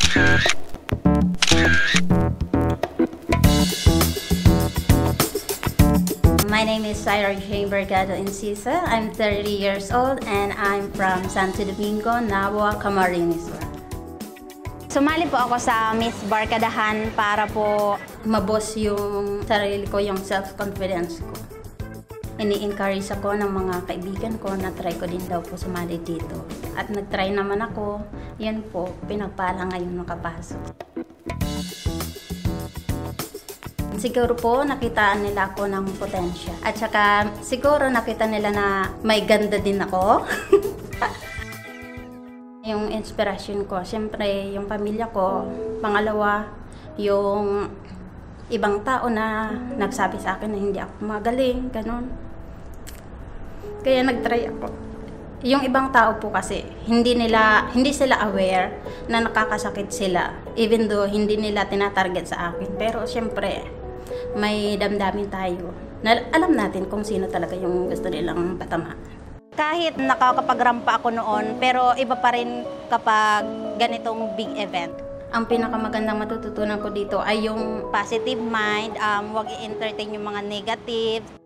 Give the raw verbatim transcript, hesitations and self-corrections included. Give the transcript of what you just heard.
My name is Syra Jane Bergado Incisa. I'm thirty years old and I'm from Santo Domingo, Navoa, Camarines Sur. Sumali po ako sa Miss Barkadahan para po Mabos yung sarili ko, yung self-confidence ko. Ini-encourage ako ng mga kaibigan ko na try ko din daw po sumali dito. At nag-try naman ako, yun po, pinagpala ngayon nakapasok. Siguro po nakitaan nila ako ng potensya. At saka siguro nakita nila na may ganda din ako. Yung inspiration ko, siyempre yung pamilya ko. Pangalawa, yung ibang tao na nagsabi sa akin na hindi ako magaling, ganun. Kaya nag-try ako. Yung ibang tao po kasi, hindi nila, hindi sila aware na nakakasakit sila. Even though hindi nila tinatarget sa akin. Pero siyempre, may damdamin tayo. Na alam natin kung sino talaga yung gusto nilang patamaan. kahit nakakapagrampa ako noon, pero iba pa rin kapag ganitong big event. Ang pinakamagandang matututunan ko dito ay yung Positive mind, um, huwag i-entertain yung mga negative,